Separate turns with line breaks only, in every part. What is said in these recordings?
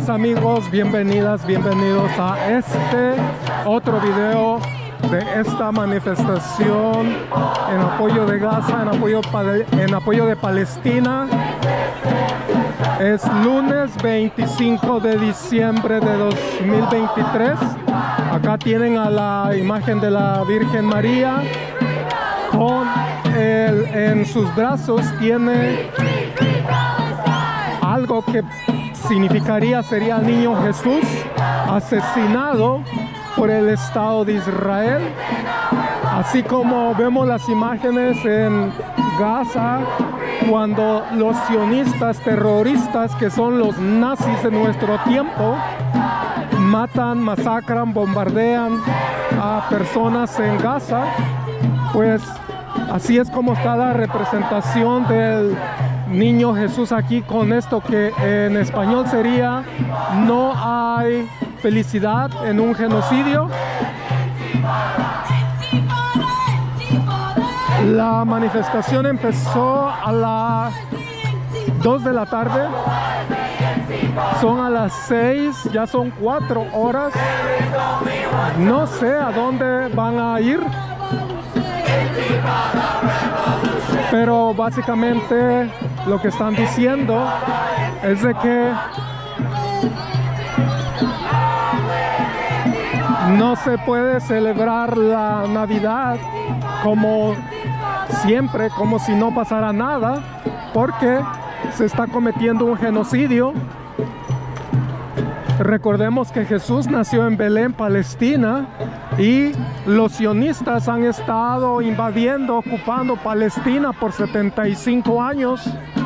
Bienvenidos amigos, bienvenidas, bienvenidos a este otro video de esta manifestación en apoyo de Gaza, en apoyo de Palestina. Es lunes 25 de diciembre de 2023. Acá tienen a la imagen de la Virgen María. En sus brazos tiene algo que sería el niño Jesús asesinado por el Estado de Israel. Así como vemos las imágenes en Gaza cuando los sionistas terroristas, que son los nazis de nuestro tiempo, matan, masacran, bombardean a personas en Gaza, pues así es como está la representación del niño Jesús aquí, con esto que en español sería: no hay felicidad en un genocidio. La manifestación empezó a las 2 de la tarde, son a las 6, ya son 4 horas. No sé a dónde van a ir, pero básicamente lo que están diciendo es de que no se puede celebrar la Navidad como siempre, como si no pasara nada, porque se está cometiendo un genocidio. Recordemos que Jesús nació en Belén, Palestina, y los sionistas han estado invadiendo, ocupando Palestina por 75 años.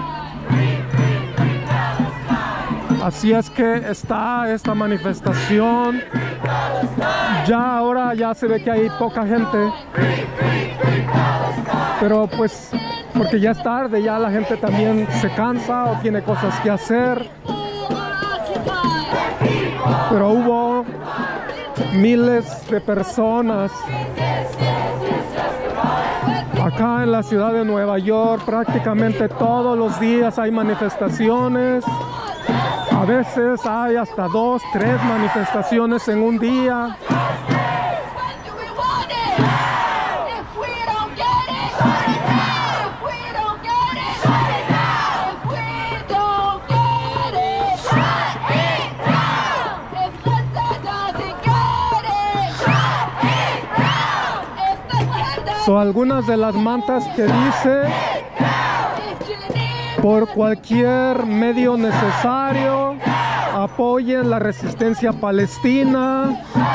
Así es que está esta manifestación. Ahora ya se ve que hay poca gente, pero pues porque ya es tarde, ya la gente también se cansa o tiene cosas que hacer. Pero hubo miles de personas acá en la ciudad de Nueva York. Prácticamente todos los días hay manifestaciones. A veces hay hasta 2, 3 manifestaciones en un día. Son algunas de las mantas que dice: por cualquier medio necesario, apoyen la resistencia palestina.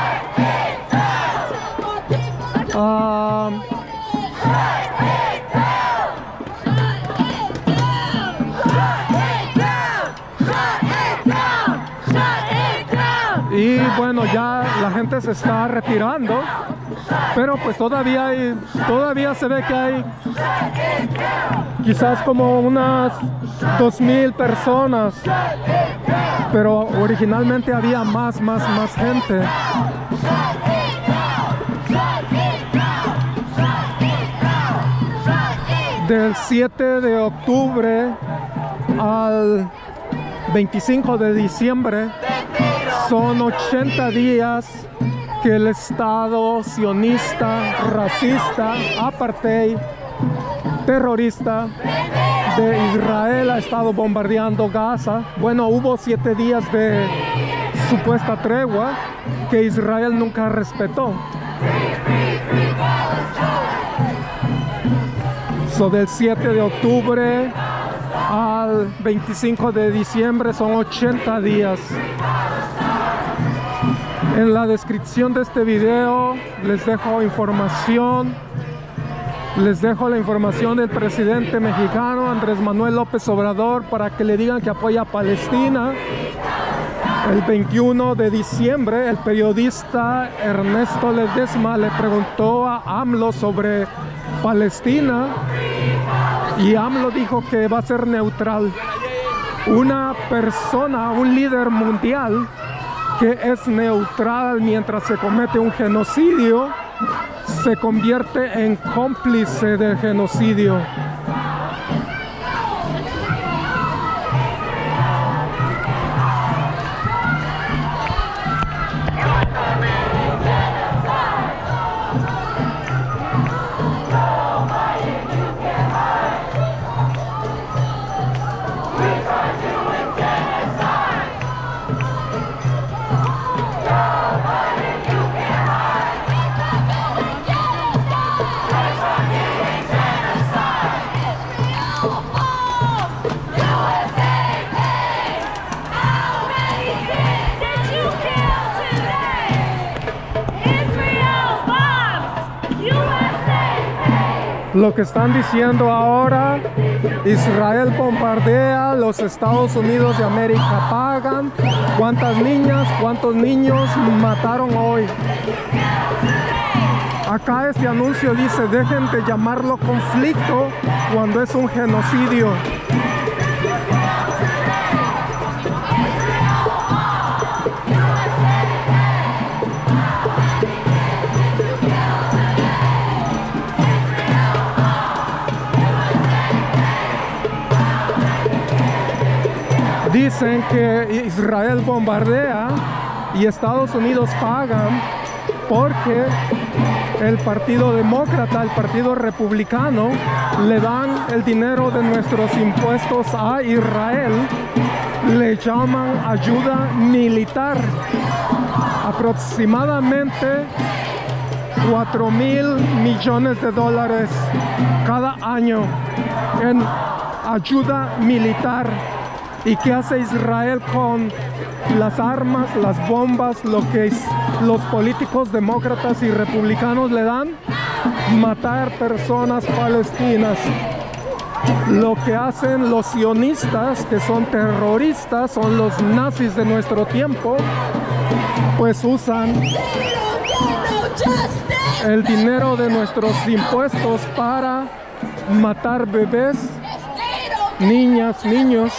Y bueno, ya la gente se está retirando, pero pues todavía se ve que hay quizás como unas 2000 personas, pero originalmente había más gente. Del 7 de octubre al 25 de diciembre son 80 días que el Estado sionista, racista, apartheid, terrorista de Israel ha estado bombardeando Gaza. Bueno, hubo 7 días de supuesta tregua que Israel nunca respetó. Del 7 de octubre al 25 de diciembre son 80 días. En la descripción de este video les dejo información. Les dejo la información del presidente mexicano Andrés Manuel López Obrador para que le digan que apoya a Palestina. El 21 de diciembre el periodista Ernesto Ledesma le preguntó a AMLO sobre Palestina y AMLO dijo que va a ser neutral. Una persona, un líder mundial que es neutral mientras se comete un genocidio, se convierte en cómplice del genocidio. Lo que están diciendo ahora, Israel bombardea, los Estados Unidos de América pagan. ¿Cuántas niñas, cuántos niños mataron hoy? Acá este anuncio dice, dejen de llamarlo conflicto cuando es un genocidio. Dicen que Israel bombardea y Estados Unidos pagan porque el Partido Demócrata, el Partido Republicano, le dan el dinero de nuestros impuestos a Israel. Le llaman ayuda militar. Aproximadamente 4,000 millones de dólares cada año en ayuda militar. ¿Y qué hace Israel con las armas, las bombas, lo que los políticos demócratas y republicanos le dan? Matar personas palestinas. Lo que hacen los sionistas, que son terroristas, son los nazis de nuestro tiempo, pues usan el dinero de nuestros impuestos para matar bebés, niñas, niños.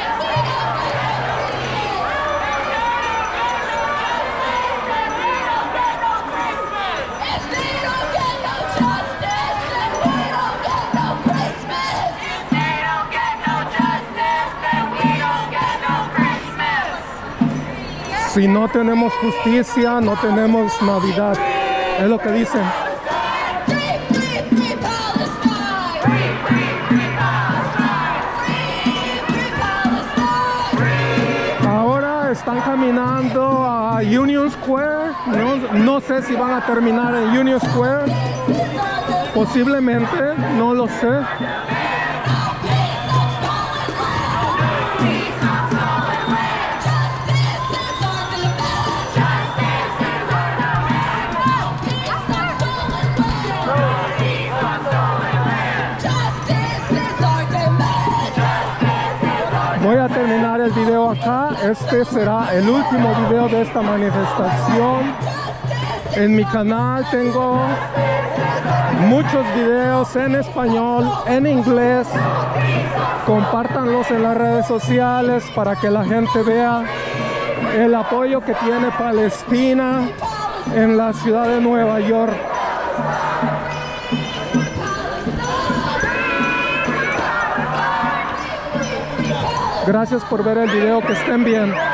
Si no tenemos justicia, no tenemos Navidad. Es lo que dicen. Ahora están caminando a Union Square. No sé si van a terminar en Union Square. Posiblemente, no lo sé. Voy a terminar el video acá. Este será el último video de esta manifestación. En mi canal tengo muchos videos en español, en inglés. Compártanlos en las redes sociales para que la gente vea el apoyo que tiene Palestina en la ciudad de Nueva York. Gracias por ver el video, que estén bien.